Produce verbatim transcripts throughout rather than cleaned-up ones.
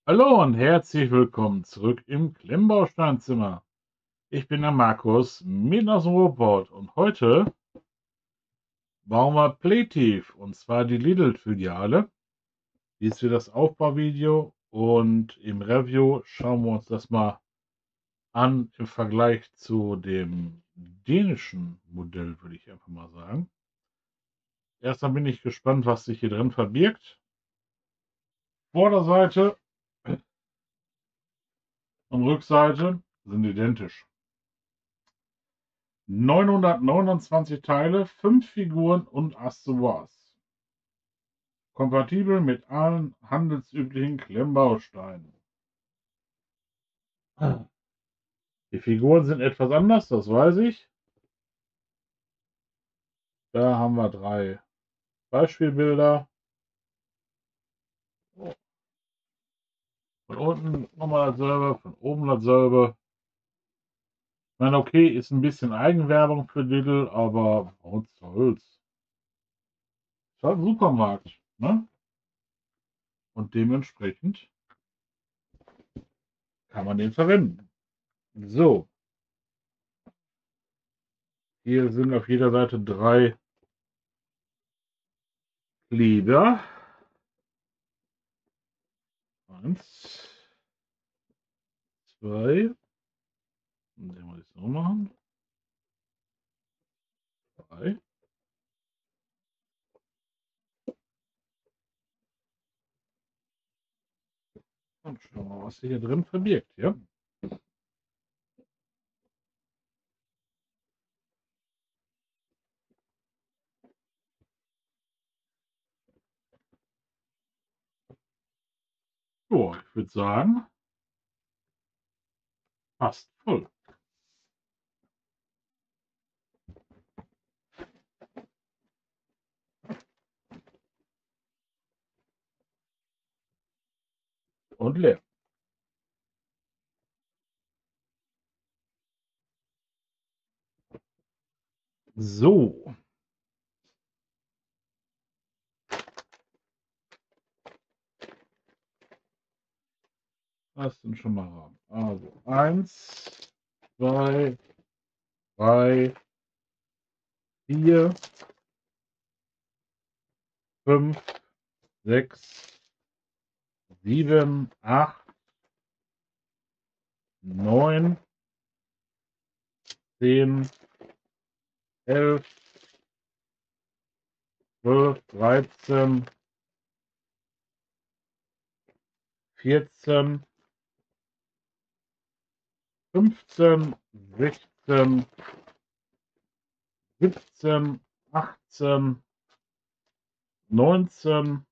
Hallo und herzlich willkommen zurück im Klemmbausteinzimmer. Ich bin der Markus, mitten aus dem Ruhrpott und heute bauen wir Playtief und zwar die Lidl-Filiale. Dies für das Aufbauvideo und im Review schauen wir uns das mal an im Vergleich zu dem dänischen Modell, würde ich einfach mal sagen. Erstmal bin ich gespannt, was sich hier drin verbirgt. Vorderseite und Rückseite sind identisch. neunhundertneunundzwanzig Teile, fünf Figuren und Accessoires. Kompatibel mit allen handelsüblichen Klemmbausteinen. Die Figuren sind etwas anders, das weiß ich. Da haben wir drei Beispielbilder. Von unten nochmal dasselbe, von oben dasselbe. Ich meine, okay, ist ein bisschen Eigenwerbung für Lidl, aber was soll's. Ist halt ein Supermarkt, ne? Und dementsprechend kann man den verwenden. So, hier sind auf jeder Seite drei Kleber. Eins, zwei. Und den muss ich so machen. Drei. Und schauen wir mal, was sich hier drin verbirgt. Ja? So, ich würde sagen, fast voll. Und leer. So. Was denn schon mal haben? Also, eins, zwei, drei, vier, fünf, sechs, sieben, acht, neun, zehn, elf, zwölf, dreizehn, vierzehn, fünfzehn, sechzehn, siebzehn, achtzehn, neunzehn,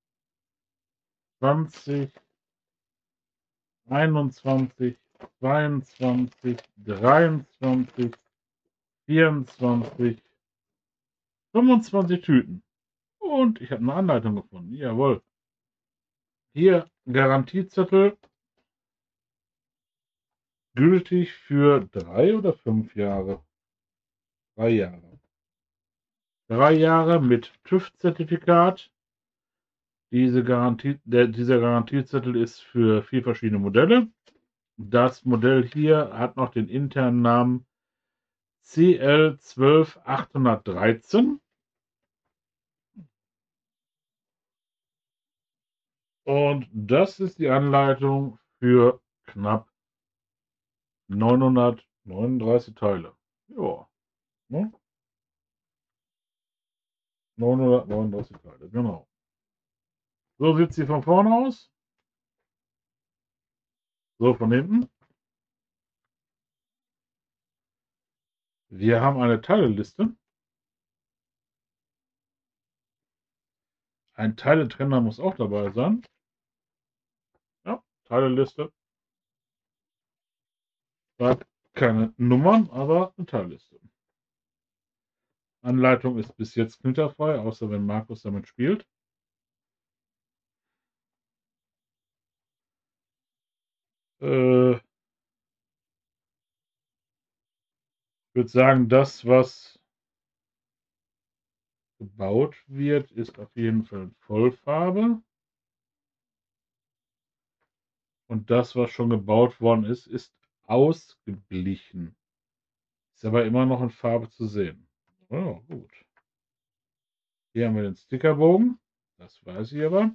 zwanzig, einundzwanzig, zweiundzwanzig, dreiundzwanzig, vierundzwanzig, fünfundzwanzig Tüten. Und ich habe eine Anleitung gefunden. Jawohl. Hier Garantiezettel. Gültig für drei oder fünf Jahre? Drei Jahre. Drei Jahre mit TÜV-Zertifikat. Diese Garantie, der, dieser Garantiezettel ist für vier verschiedene Modelle. Das Modell hier hat noch den internen Namen C L zwölf achthundertdreizehn. Und das ist die Anleitung für knapp neunhundertneununddreißig Teile. Ja, ne? neunhundertneununddreißig Teile, genau. So sieht sie von vorne aus. So von hinten. Wir haben eine Teileliste. Ein Teiletrenner muss auch dabei sein. Ja, Teileliste. Hat keine Nummern, aber eine Teilliste. Anleitung ist bis jetzt knitterfrei, außer wenn Markus damit spielt. Äh, ich würde sagen, das, was gebaut wird, ist auf jeden Fall Vollfarbe. Und das, was schon gebaut worden ist, ist ausgeblichen. Ist aber immer noch in Farbe zu sehen. Oh, gut. Hier haben wir den Stickerbogen. Das weiß ich aber.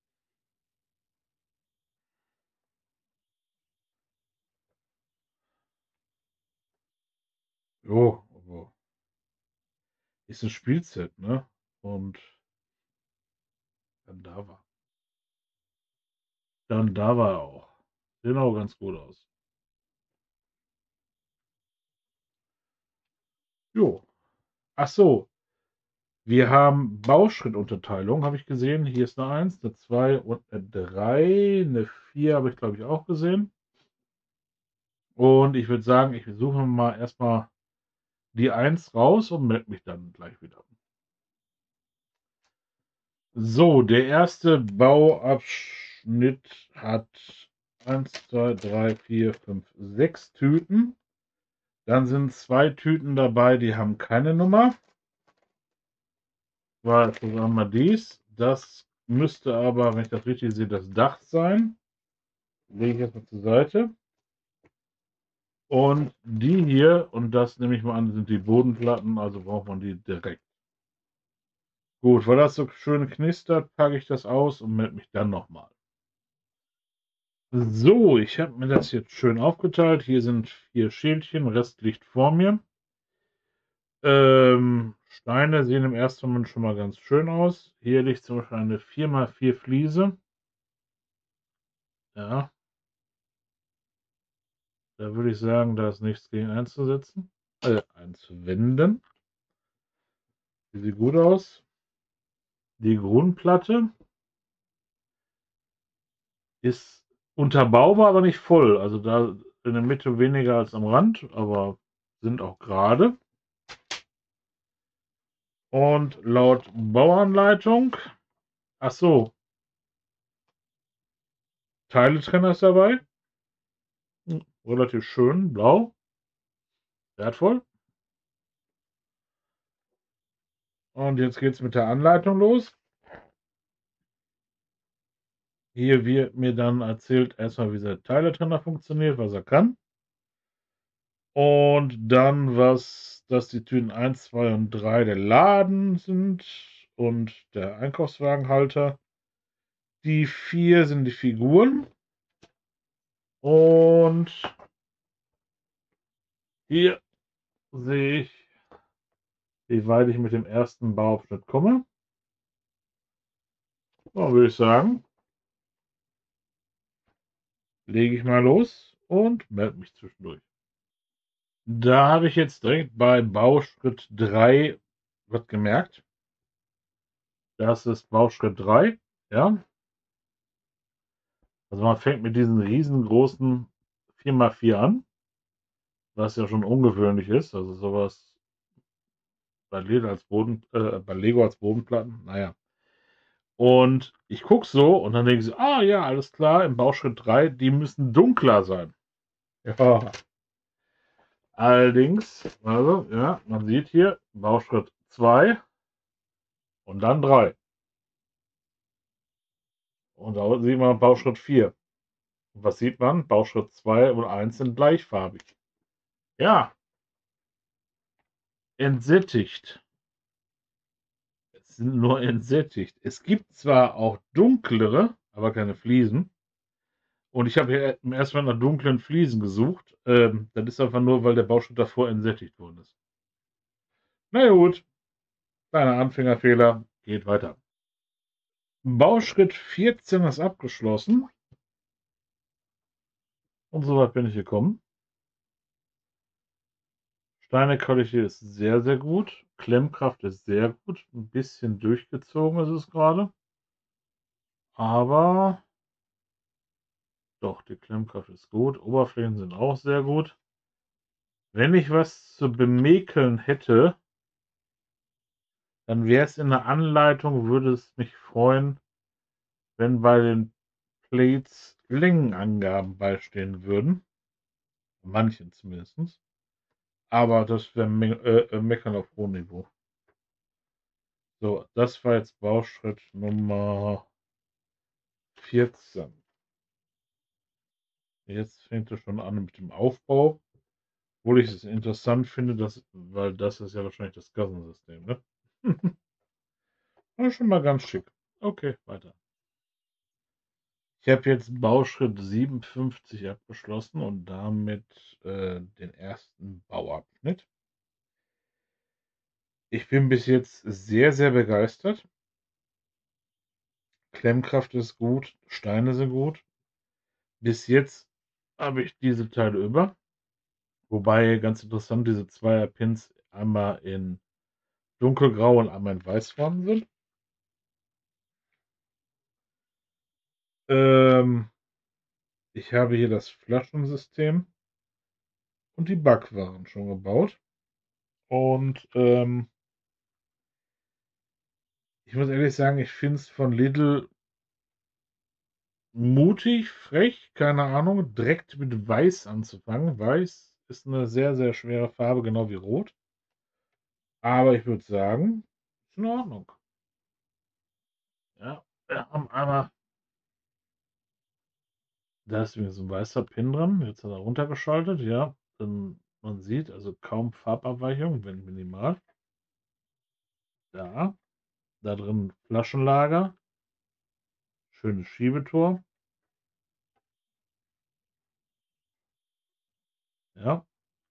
Jo, aber ist ein Spielset, ne? Und dann da war. Dann da war er auch. Sieht auch ganz gut aus. Jo. Ach so. Wir haben Bauschrittunterteilung, habe ich gesehen. Hier ist eine eins, eine zwei und eine drei. Eine vier habe ich, glaube ich, auch gesehen. Und ich würde sagen, ich suche mal erstmal die eins raus und melde mich dann gleich wieder. So, der erste Bauabschnitt hat eins, zwei, drei, vier, fünf, sechs Tüten. Dann sind zwei Tüten dabei, die haben keine Nummer. War sagen wir dies. Das müsste aber, wenn ich das richtig sehe, das Dach sein. Lege ich jetzt mal zur Seite. Und die hier, und das nehme ich mal an, sind die Bodenplatten, also braucht man die direkt. Gut, weil das so schön knistert, packe ich das aus und melde mich dann nochmal. So, ich habe mir das jetzt schön aufgeteilt. Hier sind vier Schälchen, Rest liegt vor mir. Ähm, Steine sehen im ersten Moment schon mal ganz schön aus. Hier liegt zum Beispiel eine vier mal vier Fliese. Ja, da würde ich sagen, da ist nichts gegen einzusetzen, äh, einzuwenden. Die sieht gut aus. Die Grundplatte ist unterbaubar, aber nicht voll. Also da in der Mitte weniger als am Rand, aber sind auch gerade. Und laut Bauanleitung, ach so, Teiletrenner ist dabei. Hm, relativ schön, blau, wertvoll. Und jetzt geht es mit der Anleitung los. Hier wird mir dann erzählt, erstmal, wie der Teiletrenner funktioniert, was er kann. Und dann, was, dass die Tüten eins, zwei und drei der Laden sind und der Einkaufswagenhalter. Die vier sind die Figuren. Und hier sehe ich, wie weit ich mit dem ersten Bauabschnitt komme. So, würde ich sagen, lege ich mal los und melde mich zwischendurch. Da habe ich jetzt direkt bei Bauschritt drei was gemerkt. Das ist Bauschritt drei. Ja. Also man fängt mit diesen riesengroßen vier mal vier an, was ja schon ungewöhnlich ist. Also sowas bei Lego als Boden, äh, bei Lego als Bodenplatten. Naja. Und ich gucke so und dann denke ich, ah ja, alles klar, im Bauschritt drei, die müssen dunkler sein. Ja. Allerdings, also, ja, man sieht hier Bauschritt zwei und dann drei. Und da sieht man Bauschritt vier. Und was sieht man? Bauschritt zwei und eins sind gleichfarbig. Ja, entsättigt. Es sind nur entsättigt. Es gibt zwar auch dunklere, aber keine Fliesen. Und ich habe hier im ersten Mal nach dunklen Fliesen gesucht. Ähm, das ist einfach nur, weil der Bauschritt davor entsättigt worden ist. Na gut, kleiner Anfängerfehler. Geht weiter. Bauschritt vierzehn ist abgeschlossen. Und soweit bin ich gekommen. Steinequalität ist sehr, sehr gut. Klemmkraft ist sehr gut. Ein bisschen durchgezogen ist es gerade. Aber doch, die Klemmkraft ist gut. Oberflächen sind auch sehr gut. Wenn ich was zu bemäkeln hätte, dann wäre es in der Anleitung, würde es mich freuen, wenn bei den Plates Längenangaben beistehen würden. Manchen zumindest. Aber das wäre me äh, Meckern auf hohem Niveau. So, das war jetzt Bauschritt Nummer vierzehn. Jetzt fängt es schon an mit dem Aufbau. Obwohl ich es interessant finde, dass, weil das ist ja wahrscheinlich das Gassensystem, ne? Das ist schon mal ganz schick. Okay, weiter. Ich habe jetzt Bauschritt siebenundfünfzig abgeschlossen und damit äh, den ersten Bauabschnitt. Ich bin bis jetzt sehr, sehr begeistert. Klemmkraft ist gut, Steine sind gut. Bis jetzt habe ich diese Teile über. Wobei ganz interessant diese Zweier-Pins einmal in dunkelgrau und einmal in weiß vorhanden sind. Ähm, ich habe hier das Flaschensystem und die Backwaren schon gebaut. Und ähm, ich muss ehrlich sagen, ich finde es von Lidl mutig, frech, keine Ahnung, direkt mit Weiß anzufangen. Weiß ist eine sehr, sehr schwere Farbe, genau wie Rot. Aber ich würde sagen, ist in Ordnung. Ja, wir haben einmal, da ist übrigens ein weißer Pin dran. Jetzt hat er runtergeschaltet, ja. Dann, man sieht also kaum Farbabweichung, wenn minimal. Da, da drin Flaschenlager. Schönes Schiebetor. Ja.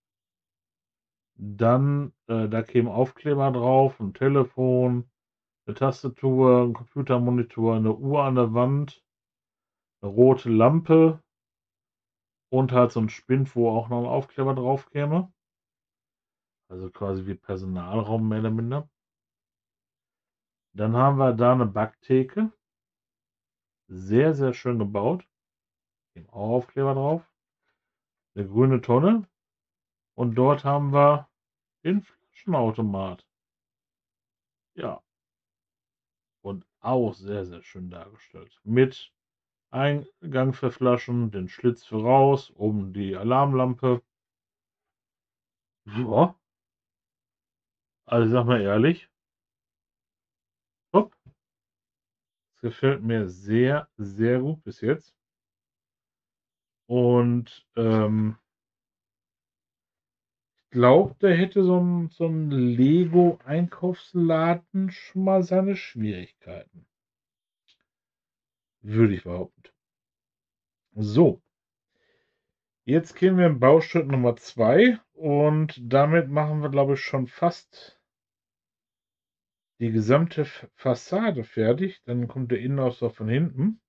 Dann, äh, da kämen Aufkleber drauf, ein Telefon, eine Tastatur, ein Computermonitor, eine Uhr an der Wand, eine rote Lampe und halt so ein Spind, wo auch noch ein Aufkleber drauf käme. Also quasi wie Personalraum mehr oder minder. Dann haben wir da eine Backtheke. Sehr, sehr schön gebaut. Eben auch Aufkleber drauf. Eine grüne Tonne. Und dort haben wir den Flaschenautomat. Ja. Und auch sehr, sehr schön dargestellt. Mit Eingang für Flaschen, den Schlitz für raus, oben die Alarmlampe. Ja. Also sag mal ehrlich. Hopp. Das gefällt mir sehr, sehr gut bis jetzt. Und ähm, ich glaube, der hätte so ein, so ein Lego-Einkaufsladen schon mal seine Schwierigkeiten. Würde ich behaupten. So, jetzt gehen wir in Bauschritt Nummer zwei und damit machen wir, glaube ich, schon fast die gesamte Fassade fertig. Dann kommt der Innenausbau von hinten.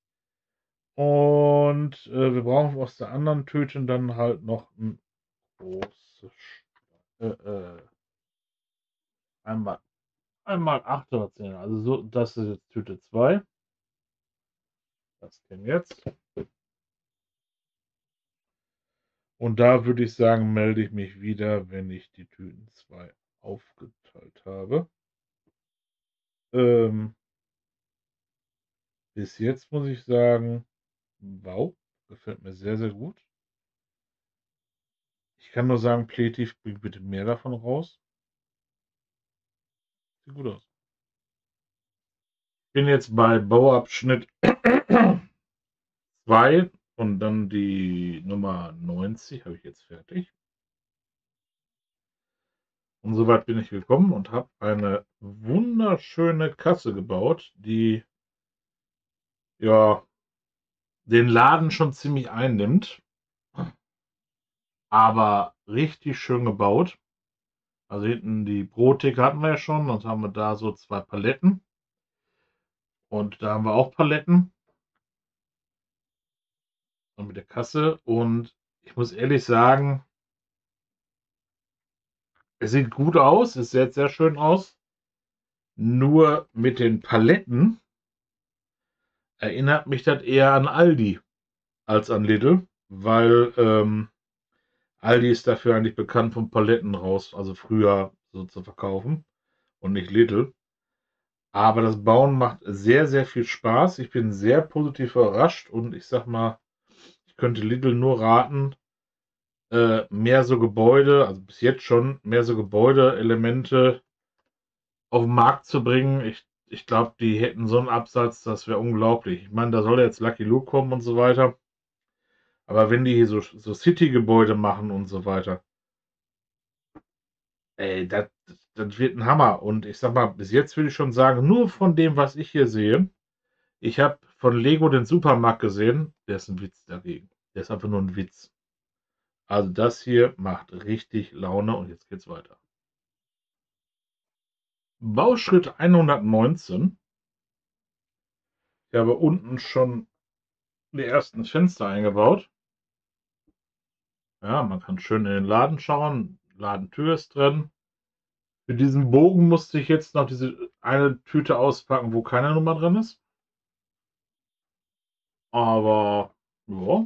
Und äh, wir brauchen aus der anderen Tüte dann halt noch ein großes äh, äh, einmal, einmal acht oder zehn. Also so, das ist jetzt Tüte zwei. Das kennen wir jetzt. Und da würde ich sagen, melde ich mich wieder, wenn ich die Tüten zwei aufgeteilt habe. Ähm, bis jetzt muss ich sagen, wow, gefällt mir sehr, sehr gut. Ich kann nur sagen, Playtief, bringt bitte mehr davon raus. Sieht gut aus. Ich bin jetzt bei Bauabschnitt zwei und dann die Nummer neunzig habe ich jetzt fertig. Und soweit bin ich gekommen und habe eine wunderschöne Kasse gebaut, die ja den Laden schon ziemlich einnimmt, aber richtig schön gebaut. Also hinten die Brottheke hatten wir ja schon, und haben wir da so zwei Paletten. Und da haben wir auch Paletten. Und mit der Kasse. Und ich muss ehrlich sagen, es sieht gut aus, es sieht sehr schön aus. Nur mit den Paletten erinnert mich das eher an Aldi als an Lidl, weil ähm, Aldi ist dafür eigentlich bekannt, von Paletten raus, also früher so zu verkaufen und nicht Lidl. Aber das Bauen macht sehr, sehr viel Spaß. Ich bin sehr positiv überrascht und ich sag mal, ich könnte Lidl nur raten, äh, mehr so Gebäude, also bis jetzt schon, mehr so Gebäudeelemente auf den Markt zu bringen. Ich, ich glaube, die hätten so einen Absatz, das wäre unglaublich. Ich meine, da soll jetzt Lucky Luke kommen und so weiter. Aber wenn die hier so, so City-Gebäude machen und so weiter, ey, das, das wird ein Hammer. Und ich sag mal, bis jetzt würde ich schon sagen, nur von dem, was ich hier sehe, ich habe von Lego den Supermarkt gesehen, der ist ein Witz dagegen. Der ist einfach nur ein Witz. Also das hier macht richtig Laune und jetzt geht's weiter. Bauschritt hundertneunzehn. Ich habe unten schon die ersten Fenster eingebaut. Ja, man kann schön in den Laden schauen. Ladentür ist drin. Für diesen Bogen musste ich jetzt noch diese eine Tüte auspacken, wo keine Nummer drin ist. Aber ja,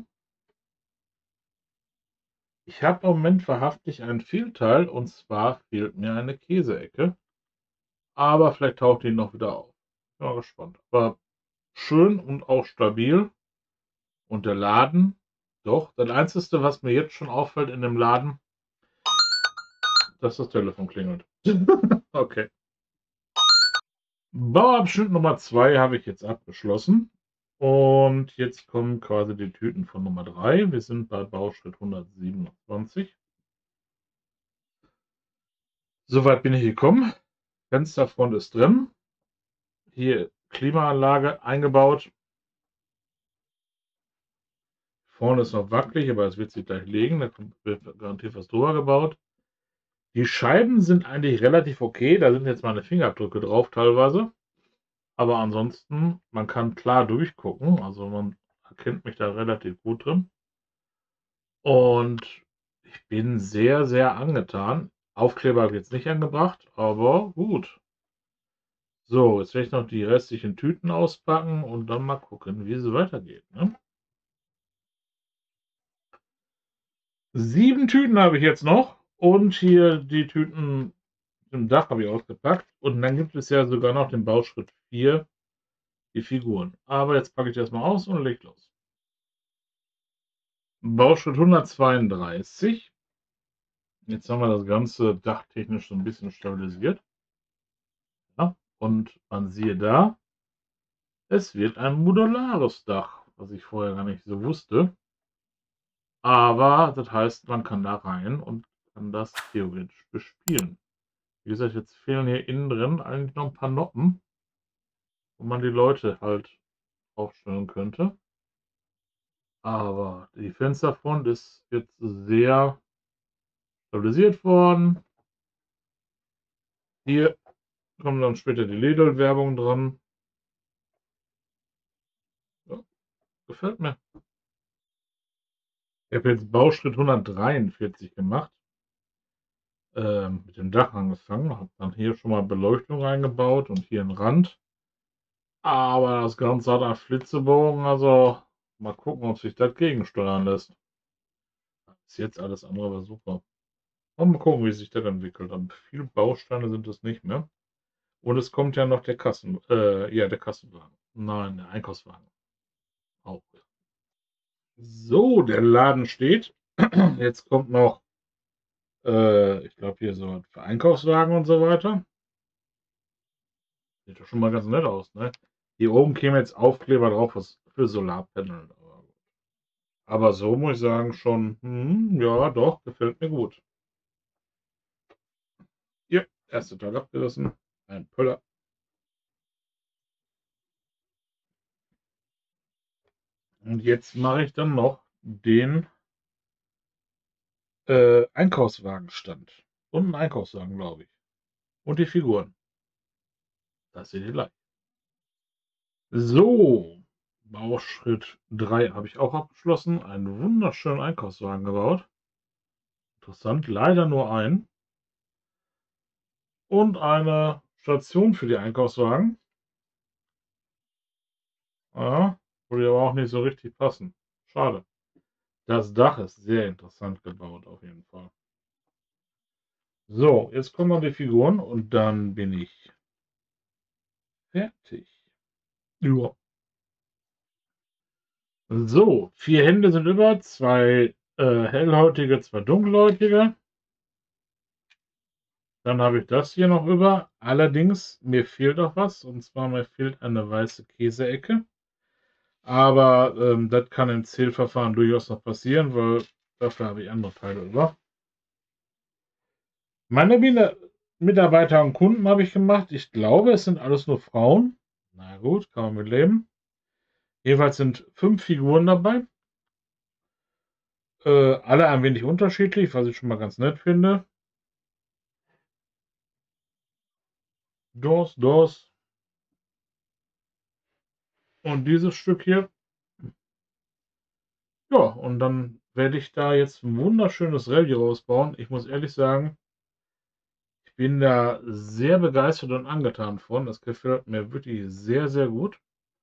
ich habe im Moment wahrhaftig ein Fehlteil und zwar fehlt mir eine Käseecke. Aber vielleicht taucht die noch wieder auf. Bin mal gespannt. Aber schön und auch stabil. Und der Laden, doch, das Einzige, was mir jetzt schon auffällt in dem Laden, dass das Telefon klingelt. Okay. Bauabschnitt Nummer zwei habe ich jetzt abgeschlossen. Und jetzt kommen quasi die Tüten von Nummer drei. Wir sind bei Bauschritt hundertsiebenundzwanzig. Soweit bin ich gekommen. Fensterfront ist drin. Hier Klimaanlage eingebaut. Vorne ist noch wackelig, aber es wird sich gleich legen. Da wird garantiert was drüber gebaut. Die Scheiben sind eigentlich relativ okay. Da sind jetzt meine Fingerabdrücke drauf teilweise. Aber ansonsten, man kann klar durchgucken. Also man erkennt mich da relativ gut drin. Und ich bin sehr, sehr angetan. Aufkleber habe ich jetzt nicht angebracht, aber gut. So, jetzt werde ich noch die restlichen Tüten auspacken und dann mal gucken, wie es weitergeht. Ne? Sieben Tüten habe ich jetzt noch und hier die Tüten im Dach habe ich ausgepackt. Und dann gibt es ja sogar noch den Bauschritt vier, die Figuren. Aber jetzt packe ich das mal aus und leg los. Bauschritt hundertzweiunddreißig. Jetzt haben wir das ganze dachtechnisch so ein bisschen stabilisiert. Ja, und man sieht da, es wird ein modulares Dach, was ich vorher gar nicht so wusste. Aber das heißt, man kann da rein und kann das theoretisch bespielen. Wie gesagt, jetzt fehlen hier innen drin eigentlich noch ein paar Noppen, wo man die Leute halt aufstellen könnte. Aber die Fensterfront ist jetzt sehr stabilisiert worden. Hier kommt dann später die Lidl-Werbung dran. Ja, gefällt mir. Ich habe jetzt Bauschritt hundertdreiundvierzig gemacht. Ähm, mit dem Dach angefangen. Habe dann hier schon mal Beleuchtung reingebaut und hier einen Rand. Aber das Ganze hat einen Flitzebogen. Also mal gucken, ob sich das gegensteuern lässt. Bis jetzt alles andere war super. Und mal gucken, wie sich das entwickelt. Aber viele Bausteine sind es nicht mehr. Und es kommt ja noch der Kassen, äh, ja, der Kassenwagen. Nein, der Einkaufswagen. Auch. So, der Laden steht. Jetzt kommt noch, äh, ich glaube, hier so für Einkaufswagen und so weiter. Sieht doch schon mal ganz nett aus, ne? Hier oben käme jetzt Aufkleber drauf was für Solarpanel. Aber so muss ich sagen, schon, hm, ja, doch, gefällt mir gut. Hier, erste Teil abgerissen. Ein Pöller. Und jetzt mache ich dann noch den äh, Einkaufswagenstand. Und einen Einkaufswagen, glaube ich. Und die Figuren. Das seht ihr gleich. So, Bauschritt drei habe ich auch abgeschlossen. Einen wunderschönen Einkaufswagen gebaut. Interessant, leider nur ein. Und eine Station für die Einkaufswagen. Ja, würde aber auch nicht so richtig passen. Schade. Das Dach ist sehr interessant gebaut, auf jeden Fall. So, jetzt kommen noch die Figuren und dann bin ich fertig. Ja. So, vier Hände sind über, zwei äh, hellhäutige, zwei dunkelhäutige. Dann habe ich das hier noch über. Allerdings, mir fehlt auch was. Und zwar mir fehlt eine weiße Käseecke. Aber ähm, das kann im Zählverfahren durchaus noch passieren, weil dafür habe ich andere Teile über. Meine Mitarbeiter und Kunden habe ich gemacht. Ich glaube, es sind alles nur Frauen. Na gut, kann man mit leben. Jeweils sind fünf Figuren dabei. Äh, alle ein wenig unterschiedlich, was ich schon mal ganz nett finde. Dos, dos. Und dieses Stück hier. Ja, und dann werde ich da jetzt ein wunderschönes Rallye rausbauen. Ich muss ehrlich sagen, ich bin da sehr begeistert und angetan von. Das gefällt mir wirklich sehr, sehr gut.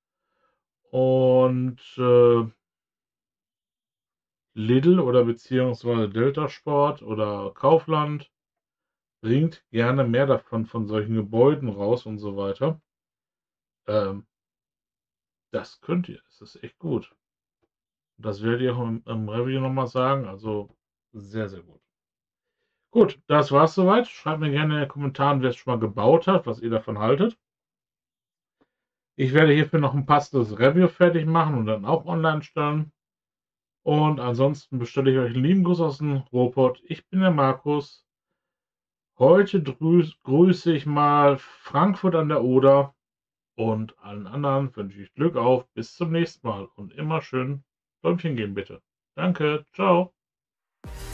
Und äh, Lidl oder beziehungsweise Delta Sport oder Kaufland bringt gerne mehr davon von solchen Gebäuden raus und so weiter. Ähm, das könnt ihr. Das ist echt gut. Das werde ich auch im, im Review nochmal sagen. Also sehr, sehr gut. Gut, das war's soweit. Schreibt mir gerne in den Kommentaren, wer es schon mal gebaut hat, was ihr davon haltet. Ich werde hierfür noch ein passendes Review fertig machen und dann auch online stellen. Und ansonsten bestelle ich euch einen lieben Gruß aus dem Ruhrpott. Ich bin der Markus. Heute grüße ich mal Frankfurt an der Oder und allen anderen wünsche ich Glück auf. Bis zum nächsten Mal und immer schön Däumchen geben bitte. Danke, ciao.